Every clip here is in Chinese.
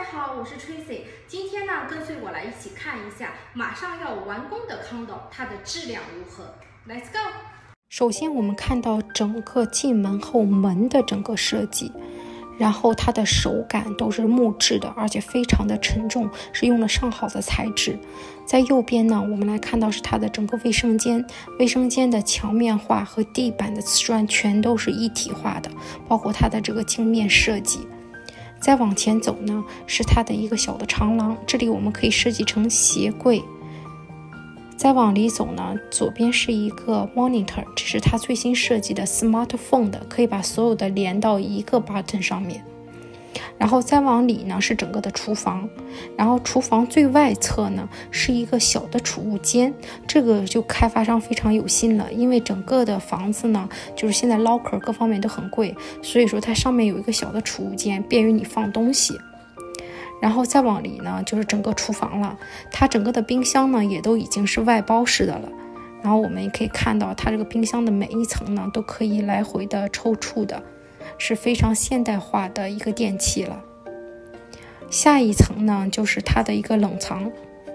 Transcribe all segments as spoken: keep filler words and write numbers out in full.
家好，我是 Tracy。今天呢，跟随我来一起看一下马上要完工的 condo， 它的质量如何 ？Let's go。 首先，我们看到整个进门后门的整个设计，然后它的手感都是木质的，而且非常的沉重，是用了上好的材质。在右边呢，我们来看到是它的整个卫生间，卫生间的墙面画和地板的瓷砖全都是一体化的，包括它的这个镜面设计。再往前走呢，是它的一个小的长廊，这里我们可以设计成鞋柜。再往里走呢，左边是一个 monitor， 这是它最新设计的 smartphone 的，可以把所有的连到一个 button 上面。然后再往里呢是整个的厨房，然后厨房最外侧呢是一个小的储物间，这个就开发商非常有心了，因为整个的房子呢就是现在 locker 各方面都很贵，所以说它上面有一个小的储物间，便于你放东西。然后再往里呢就是整个厨房了，它整个的冰箱呢也都已经是外包式的了，然后我们也可以看到它这个冰箱的每一层呢都可以来回的抽搐的，是非常现代化的一个电器了。下一层呢就是它的一个冷藏，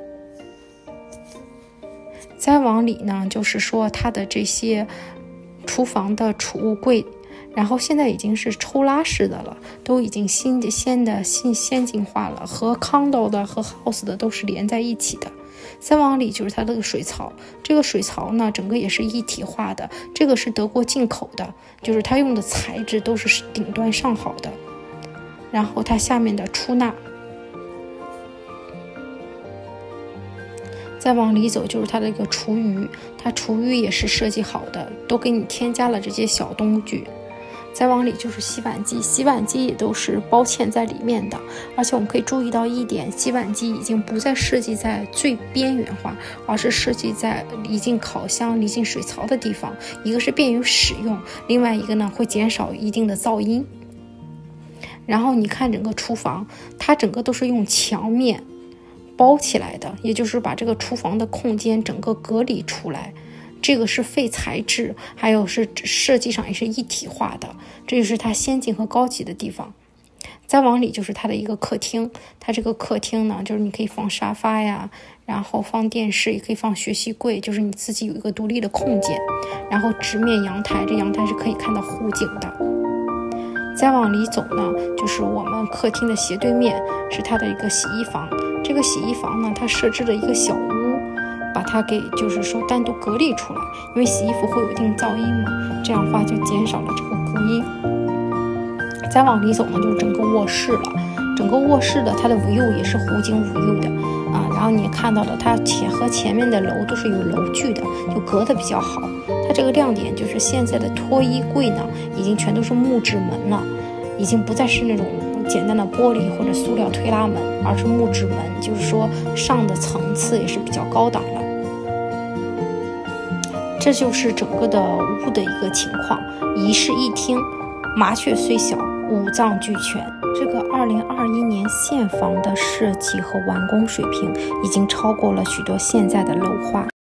再往里呢就是说它的这些厨房的储物柜，然后现在已经是抽拉式的了，都已经新的先的新先进化了，和 condo 的和 house 的都是连在一起的。再往里就是它这个水槽，这个水槽呢整个也是一体化的，这个是德国进口的，就是它用的材质都是顶端上好的。然后它下面的出纳，再往里走就是它的一个厨余，它厨余也是设计好的，都给你添加了这些小工具。再往里就是洗碗机，洗碗机也都是包嵌在里面的，而且我们可以注意到一点，洗碗机已经不再设计在最边缘化，而是设计在离近烤箱、离近水槽的地方，一个是便于使用，另外一个呢会减少一定的噪音。然后你看整个厨房，它整个都是用墙面包起来的，也就是把这个厨房的空间整个隔离出来，这个是废材质，还有是设计上也是一体化的，这就是它先进和高级的地方。再往里就是它的一个客厅，它这个客厅呢就是你可以放沙发呀，然后放电视，也可以放学习柜，就是你自己有一个独立的空间。然后直面阳台，这阳台是可以看到湖景的。再往里走呢，就是我们客厅的斜对面是它的一个洗衣房，这个洗衣房呢它设置了一个小屋，把它给就是说单独隔离出来，因为洗衣服会有一定噪音嘛，这样的话就减少了这个隔音。再往里走呢就是整个卧室了，整个卧室的它的 view 也是湖景 view 的啊，然后你也看到了它前和前面的楼都是有楼距的，就隔得比较好。它这个亮点就是现在的脱衣柜呢已经全都是木质门了，已经不再是那种简单的玻璃或者塑料推拉门，而是木质门，就是说上的层次也是比较高档了。这就是整个的屋的一个情况，一室一厅，麻雀虽小，五脏俱全。这个二零二一年现房的设计和完工水平已经超过了许多现在的楼花。